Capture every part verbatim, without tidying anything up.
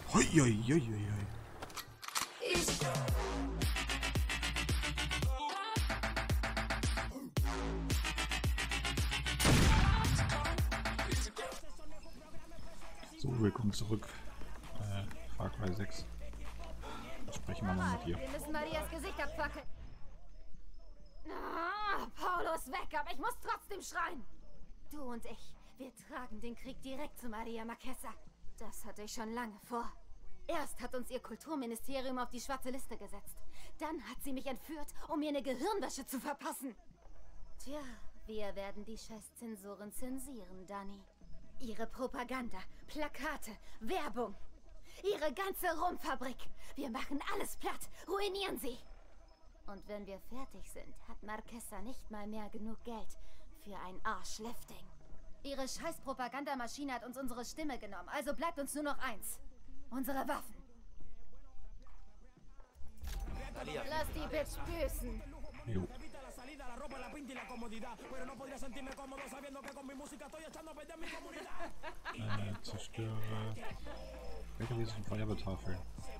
Hoi, hoi, hoi, hoi. So, willkommen zurück. Äh, Far Cry sechs. Da sprechen wir mal mit dir. Wir müssen Marias Gesicht abfackeln. Ah, Paolo ist weg, aber ich muss trotzdem schreien. Du und ich, wir tragen den Krieg direkt zu Maria Marquesa. Das hatte ich schon lange vor. Erst hat uns ihr Kulturministerium auf die schwarze Liste gesetzt. Dann hat sie mich entführt, um mir eine Gehirnwäsche zu verpassen. Tja, wir werden die Scheiß-Zensoren zensieren, Dani. Ihre Propaganda, Plakate, Werbung. Ihre ganze Rumfabrik. Wir machen alles platt, ruinieren sie. Und wenn wir fertig sind, hat Marquesa nicht mal mehr genug Geld für ein Arschlifting. Ihre scheiß Propagandamaschine hat uns unsere Stimme genommen, also bleibt uns nur noch eins. Unsere Waffen. Lass die Bitch büßen. Jo. Äh, zerstöre Wegewesen von Feuerwehrtafeln.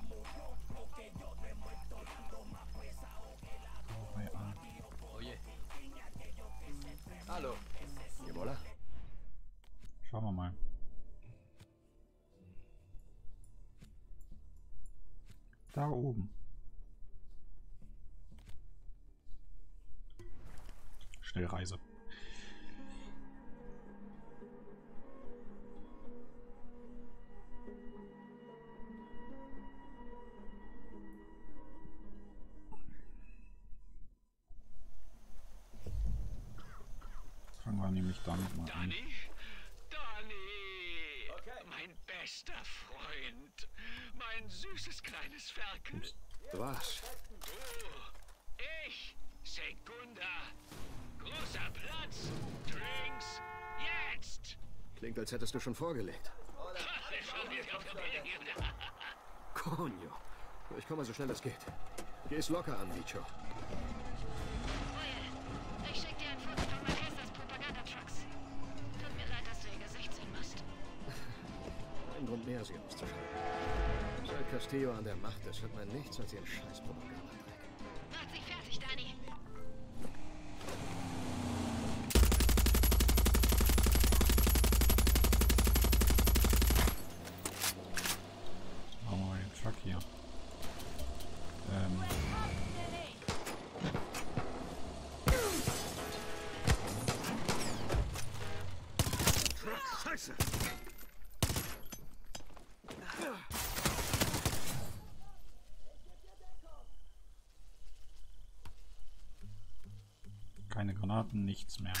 Oh, hey, an. Oye. Hallo. ¿Qué bola? Schauen wir mal. Da oben. Schnellreise. Fangen wir nämlich damit mal an. Dani? Dani! Okay. Mein bester Freund. Mein süßes kleines Ferkel. Was? Du. Ich. Segunda. Großer Platz. Drinks. Jetzt! Klingt, als hättest du schon vorgelegt. Coño. Ich komme so schnell es geht. Geh's locker an, Bicho. Ich schick dir ein Foto von Marquesas Propagandatrucks. Tut mir leid, dass du ihr Gesicht sehen musst. Ein Grund mehr, sie auszuschreiben. Seit Castillo an der Macht ist, hört man nichts als ihren scheiß Propagandadreck. Mach sie fertig, Dani. Machen wir mal den Truck hier. Ähm. Scheiße! Keine Granaten, nichts mehr.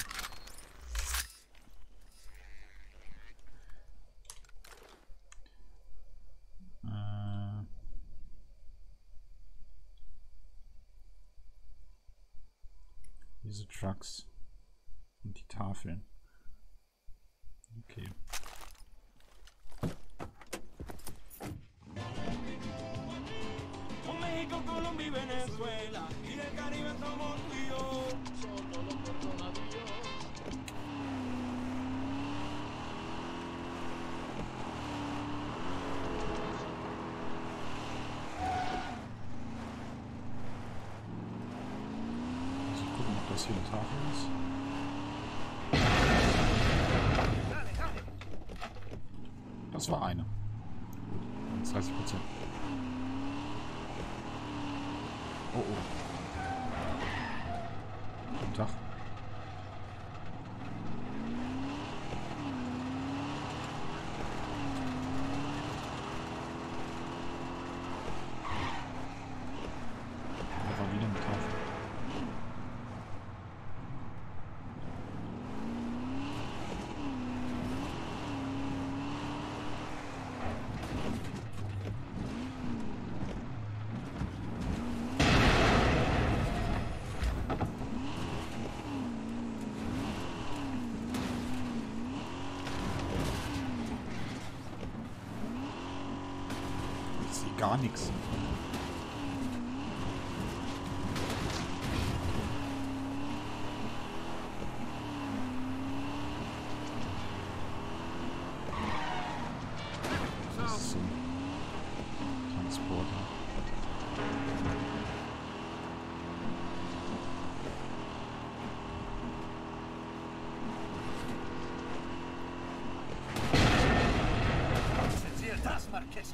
Äh. Diese Trucks und die Tafeln. Okay. México, Colombia y Venezuela, y del Caribe somos tú y yo. Solo lo perdona Dios. Also gucken, ob das hier eine Tafel ist. Das war eine. dreißig Prozent. Oh oh. Guten Tag. Da war wieder eine Tafel. Ich sehe gar nichts. So. Vorteil. Zensier das, Marquesa!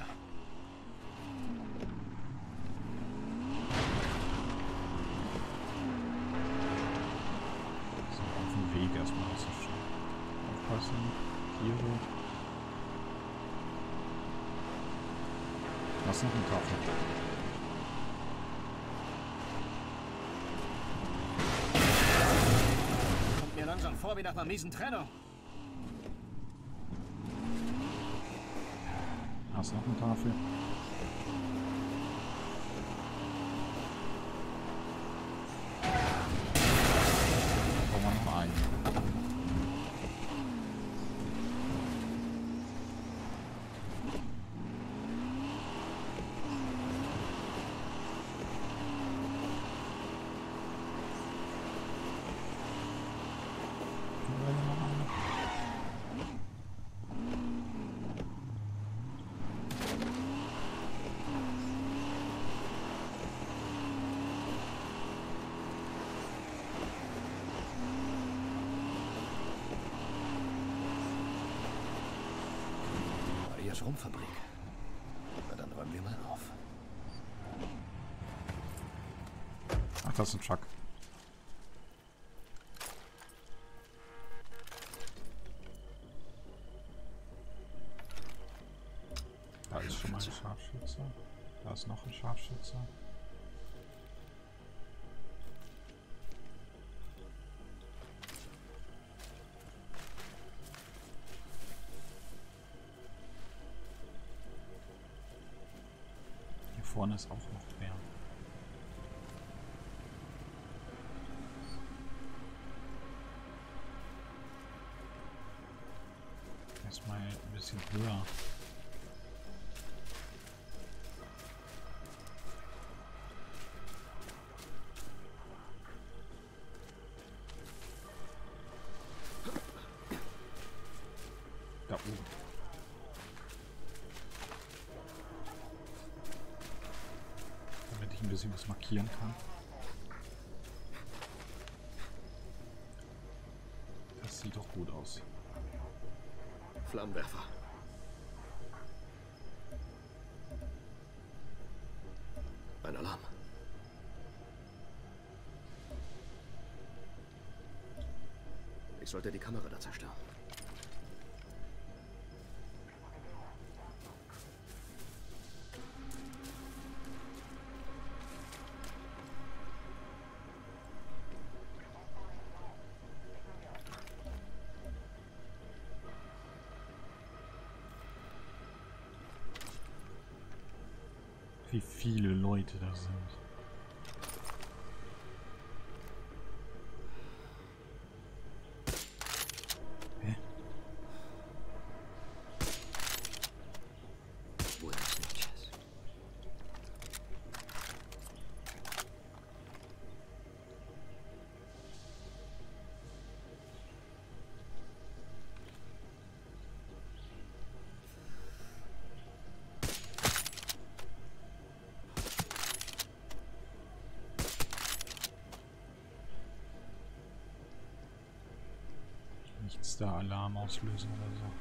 So, auf dem Weg erstmal auszustellen. Aufpassen. Tiere. Was noch eine Tafel? Kommt mir langsam vor wie nach einer miesen Trennung. Hast noch eine Tafel? Brauchen wir noch einen. Marias Rumfabrik. Na dann räumen wir mal auf. Ach, das ist ein Truck. Da ist schon mal ein Scharfschütze. Da ist noch ein Scharfschütze. Hier vorne ist auch noch wer. Erstmal ein bisschen höher. Da oben. Damit ich ein bisschen was markieren kann. Das sieht doch gut aus. Flammenwerfer. Ein Alarm. Ich sollte die Kamera da zerstören. Wie viele Leute da sind. Hä? Buenas noches. Nichts da, Alarm auslösen oder so.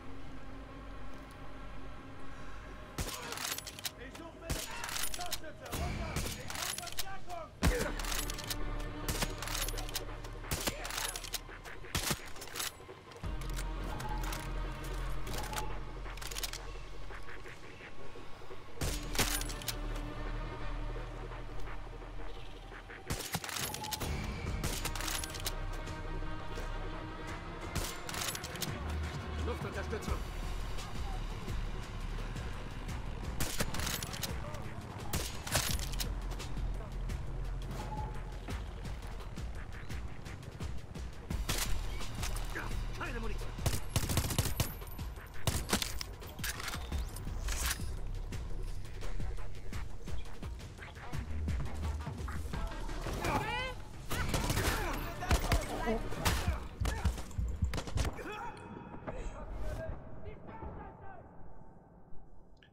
Luftunterstützung. Ja, keine Munition.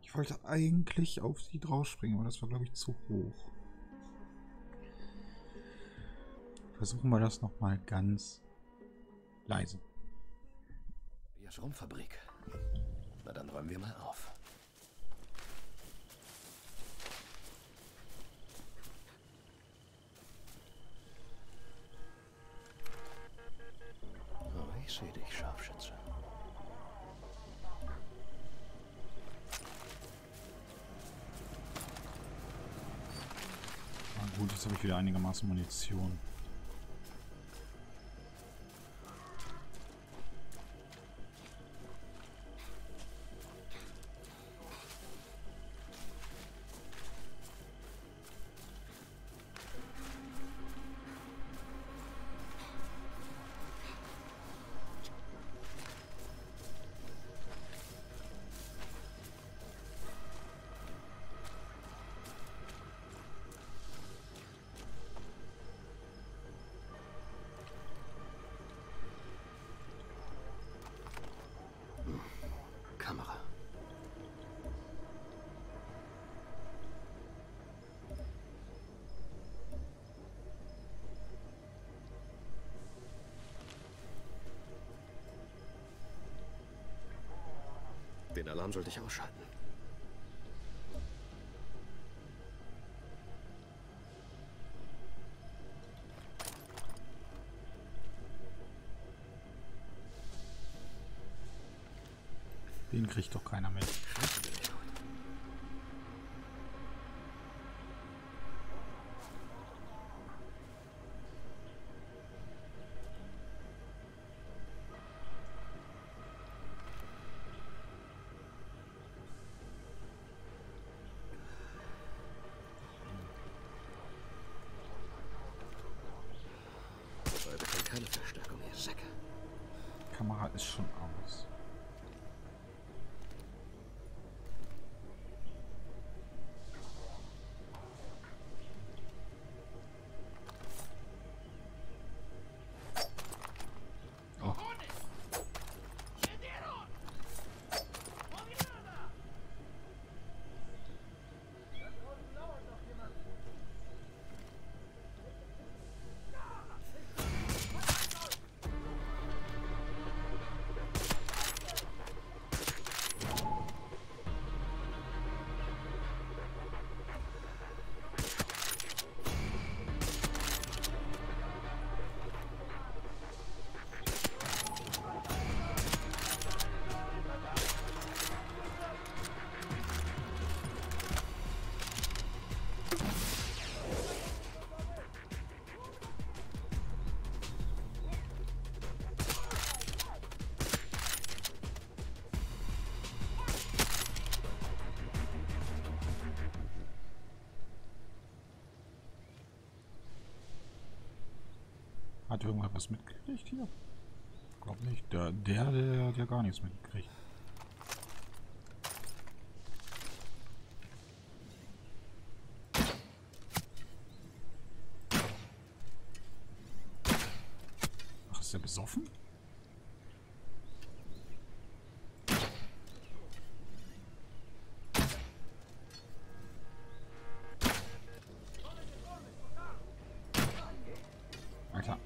Ich wollte eigentlich auf sie draufspringen, aber das war, glaube ich, zu hoch. Versuchen wir das nochmal ganz leise. Die Schrumpffabrik. Na dann räumen wir mal auf. Oh, ich sehe dich, Scharfschütze. Na gut, jetzt habe ich wieder einigermaßen Munition. Kamera. Den Alarm sollte ich ausschalten. Den kriegt doch keiner mit. Leute, kann keine Verstärkung, ihr Säcke. Die Kamera ist schon aus. Hat irgendwer was mitgekriegt hier? Glaub nicht. Der, der, der hat ja gar nichts mitgekriegt. Ach, ist der besoffen? Alter.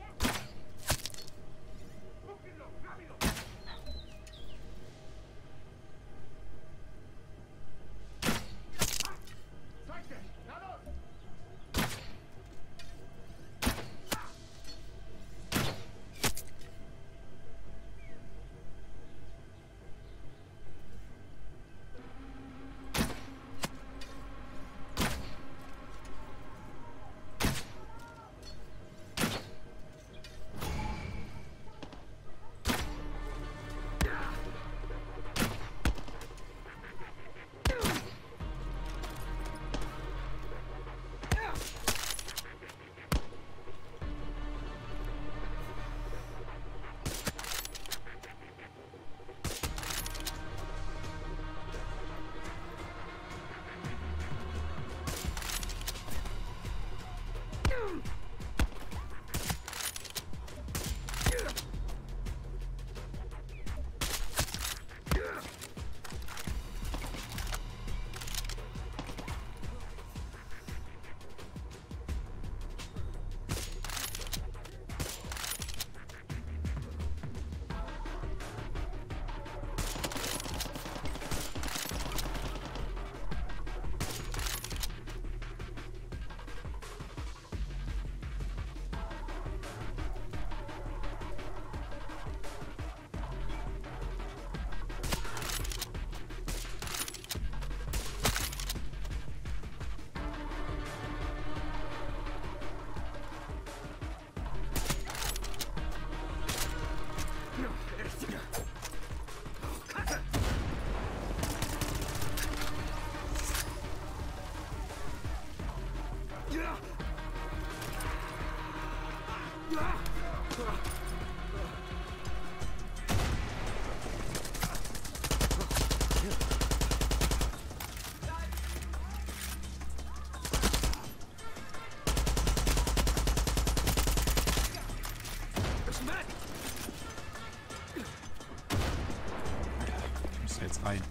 da jetzt rein?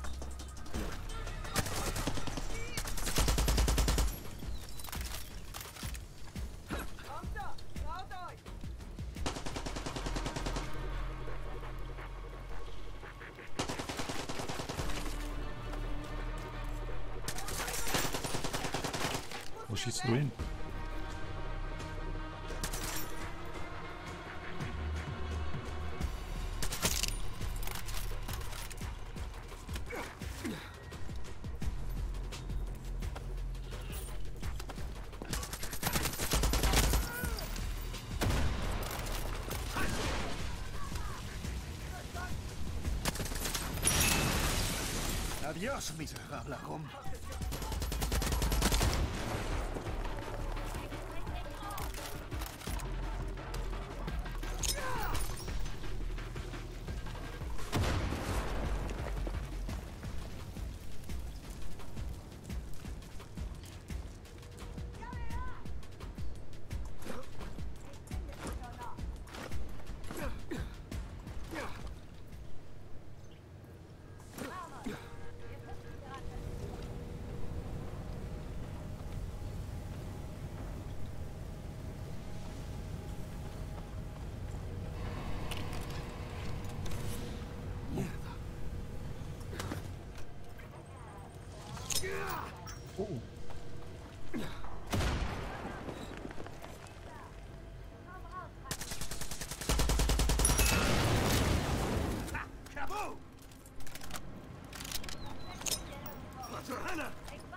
Wo schießt du hin? Adios, miserabler Rum. Oh. Kabu! Was zur Hölle?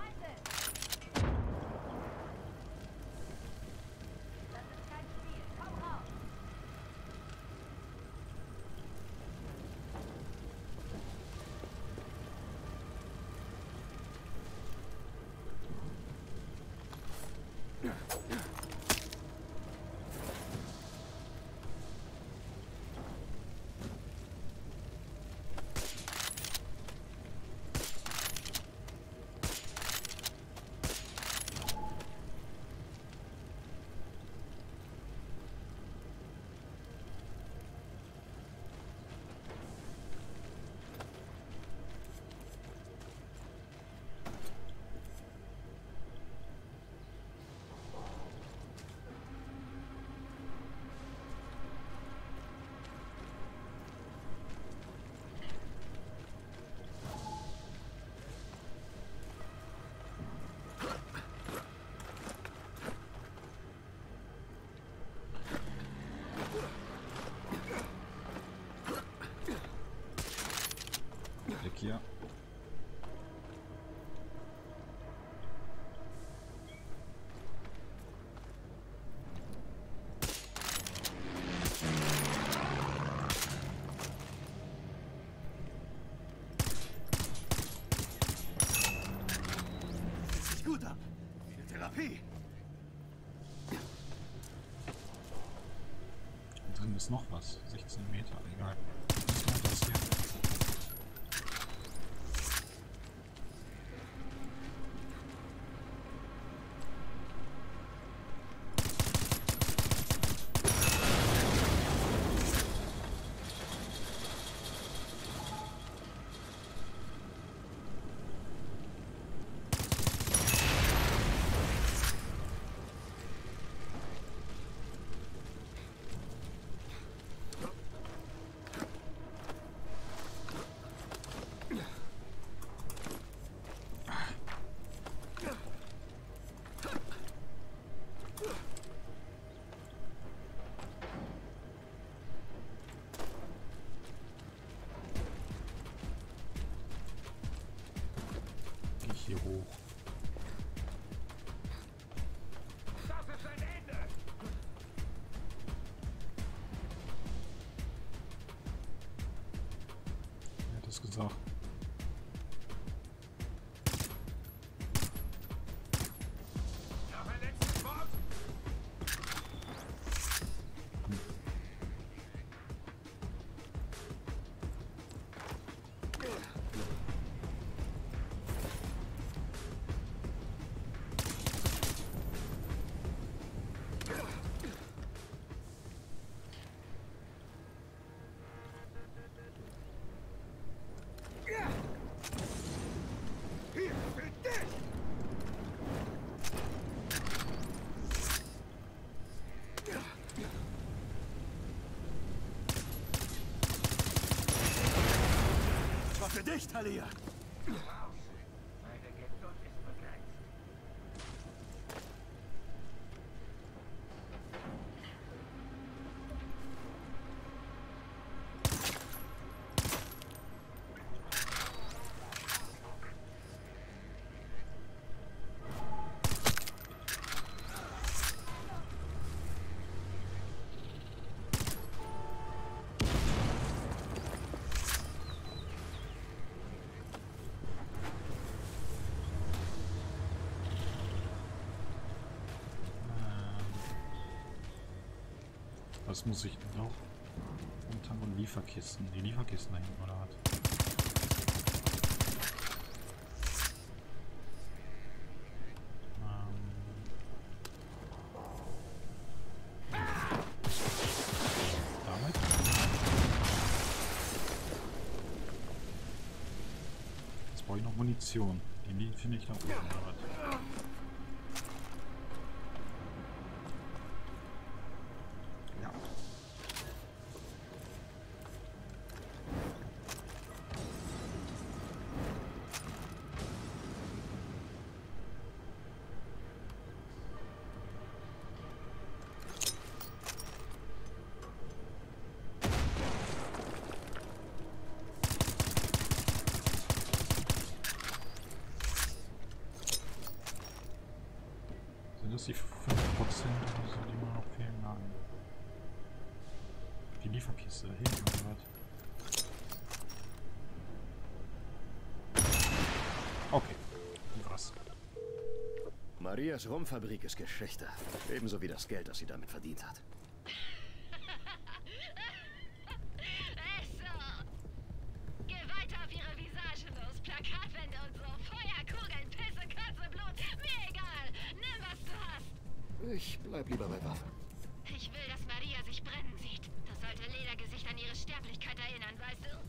Weg hier. Fühlt sich gut an. Wie eine Therapie. Da drin ist noch was. sechzehn Meter, egal. Was macht das hier? Geh ich hier hoch. Das ist ein Ende! Wer hat das gesagt? Noch ein letztes Wort? Für dich, Talia! Was muss ich noch? Umtank und Lieferkisten. Die Lieferkisten da hinten, oder was? Ähm. Damit? Jetzt brauche ich noch Munition. Die finde ich da oben, oder was? Sind das die fünf Prozent oder so, die mir noch fehlen? Nein. Die Lieferkiste da hinten oder was? Okay. Was? Marias Rumfabrik ist Geschichte. Ebenso wie das Geld, das sie damit verdient hat. Ich bleib lieber bei Waffen. Ich will, dass Maria sich brennen sieht. Das sollte Ledergesicht an ihre Sterblichkeit erinnern, weißt du?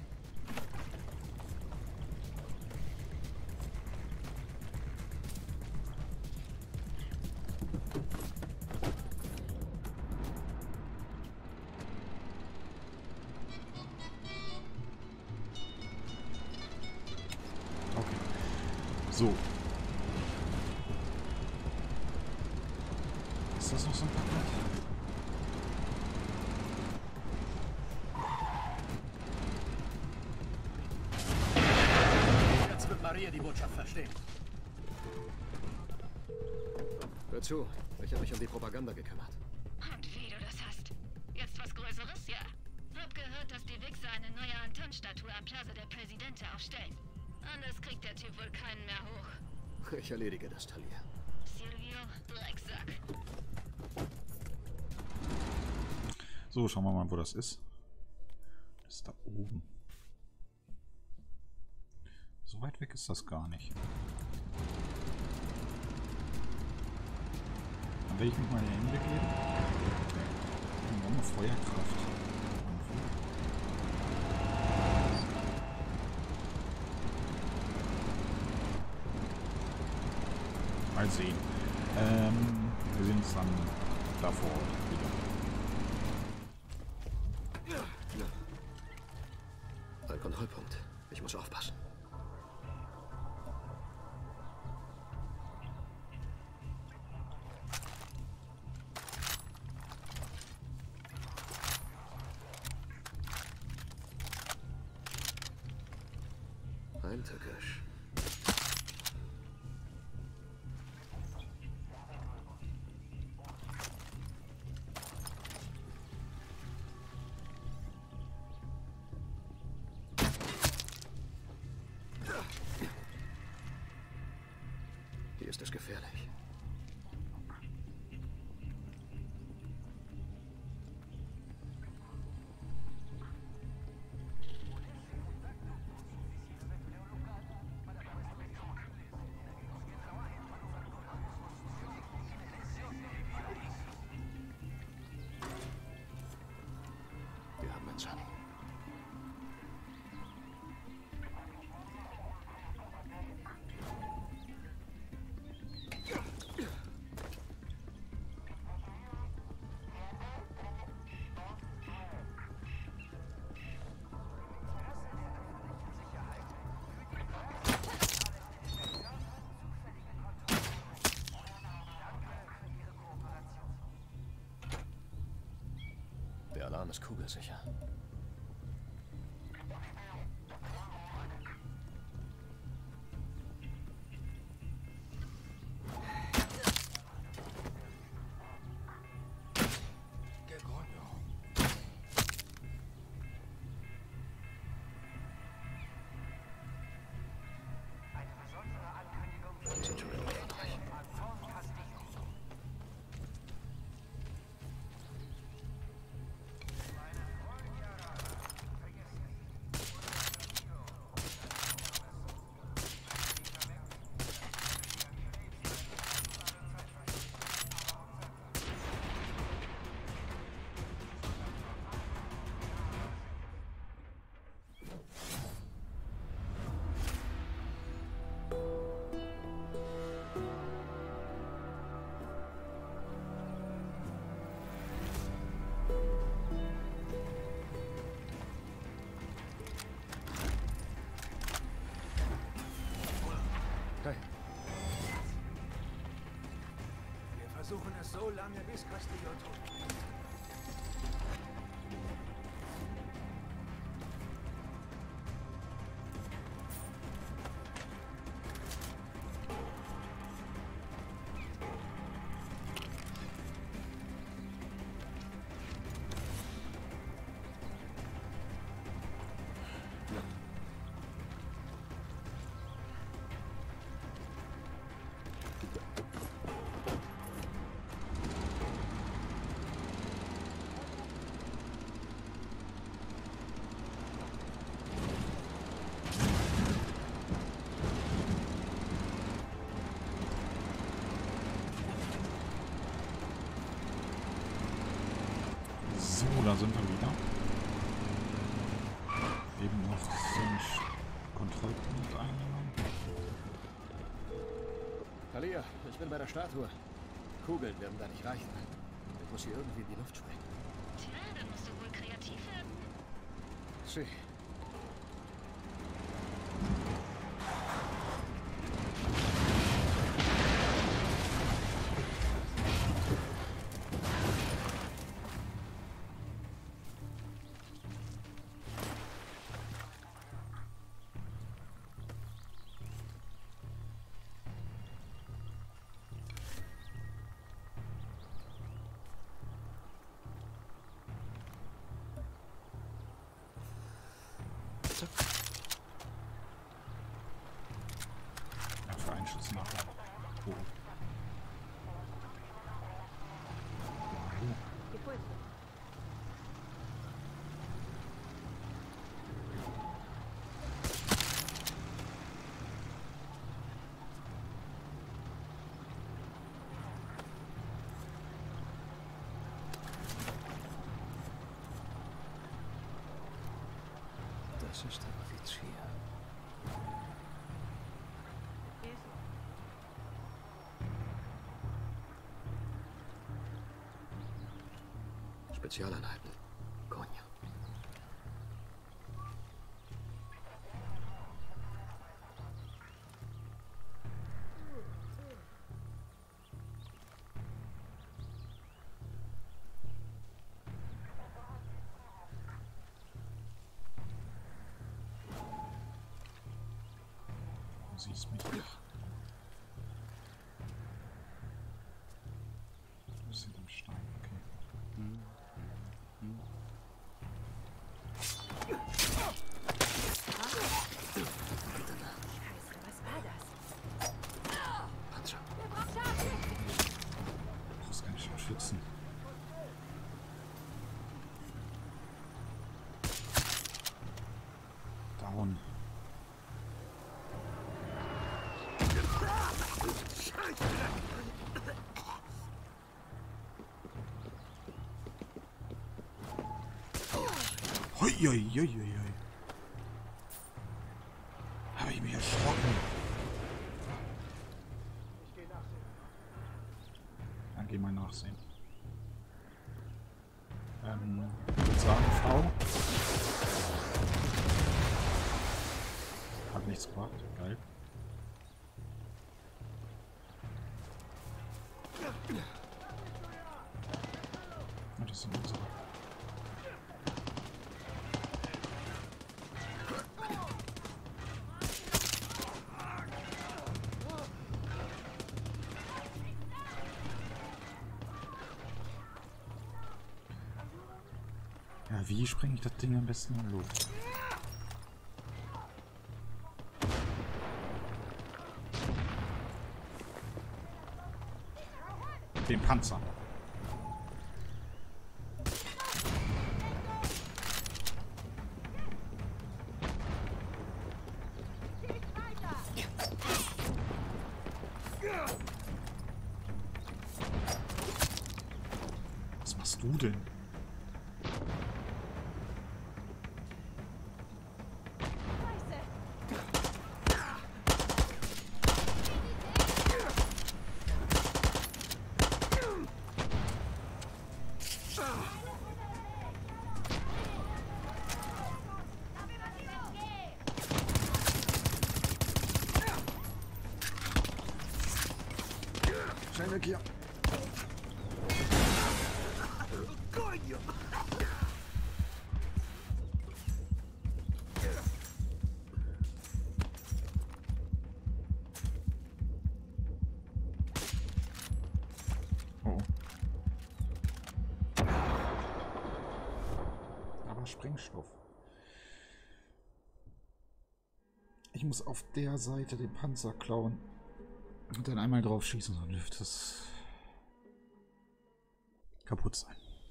Okay. So. Ist das noch so ein Paket? Jetzt wird Maria die Botschaft verstehen. Hör zu, ich habe mich um die Propaganda gekümmert. Und wie du das hast. Jetzt was Größeres, ja? Hab gehört, dass die Wichser eine neue Anton-Statue am Plaza der Presidente aufstellen. Anders kriegt der Typ wohl keinen mehr hoch. Ich erledige das, Talia. Silvio, Drecksack. So, schauen wir mal, wo das ist. Das ist da oben. So weit weg ist das gar nicht. Dann werde ich mich mal hier hinbegeben. Und dann Feuerkraft. Mal sehen. Ähm, wir sehen uns dann da vor Ort wieder. Ein Kontrollpunkt. Ich muss aufpassen. Heimtückisch. Hier ist es gefährlich. Wir haben einen Sunny. Kram ist kugelsicher. Wir versuchen es so lange, bis Castillo tot ist. So, da sind wir wieder. Eben noch so ein Kontrollpunkt eingenommen. Talia, ich bin bei der Statue. Kugeln werden da nicht reichen. Ich muss sie irgendwie in die Luft sprengen. Tja, dann musst du wohl kreativ werden. Sie. Ja, für einen Schuss nachher. Oh. Das ist der Offizier. Spezialeinheiten. Konya. Du siehst mich nicht. Wir sind im Stein, okay. Hm. Hm. Was war das? Panzer. Wir brauchen Schaden! Du brauchst gar nicht schützen. Down. Hui, hui, hui, hui. Habe ich mich erschrocken. Dann geh mal nachsehen. Ähm, ich würde sagen, Frau. Hat nichts gebracht. Geil. Ja, das sind unsere. wie spreng ich das Ding am besten in die Luft? Den Panzer. Was machst du denn? Schnell weg hier. Oh. Aber Sprengstoff. Ich muss auf der Seite den Panzer klauen. Und dann einmal drauf schießen, dann dürfte es kaputt sein.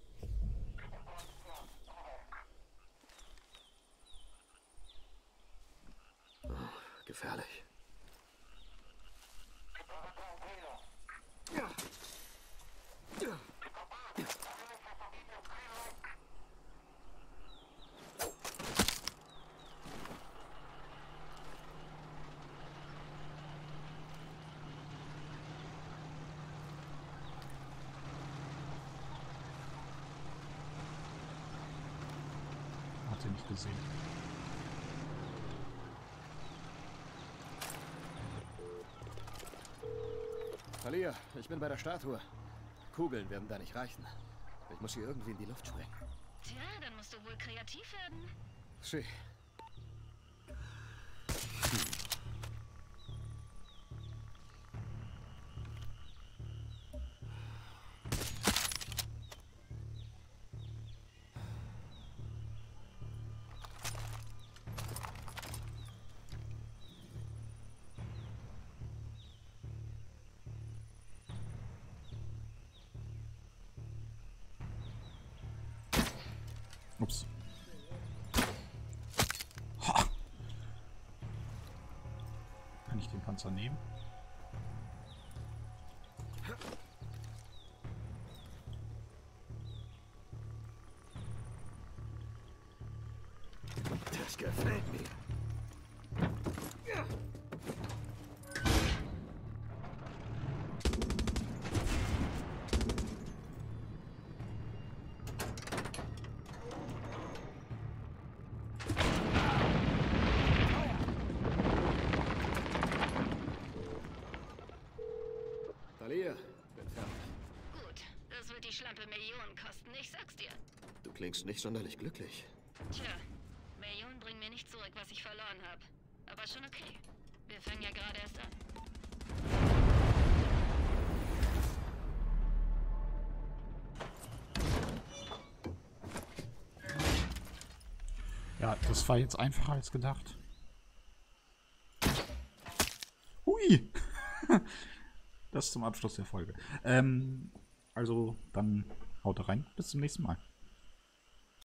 Oh, gefährlich. Hat sie nicht gesehen. Talia, ich bin bei der Statue. Kugeln werden da nicht reichen. Ich muss sie irgendwie in die Luft sprengen. Tja, dann musst du wohl kreativ werden. Sie. Ups. Ha. Kann ich den Panzer nehmen? Das gefällt mir. Talia, bin fertig. Gut, das wird die Schlampe Millionen kosten, ich sag's dir. Du klingst nicht sonderlich glücklich. Tja, Millionen bringen mir nicht zurück, was ich verloren habe. Aber schon okay. Wir fangen ja gerade erst an. Ja, das war jetzt einfacher als gedacht. Hui! Das zum Abschluss der Folge. Ähm, also, dann haut rein. Bis zum nächsten Mal.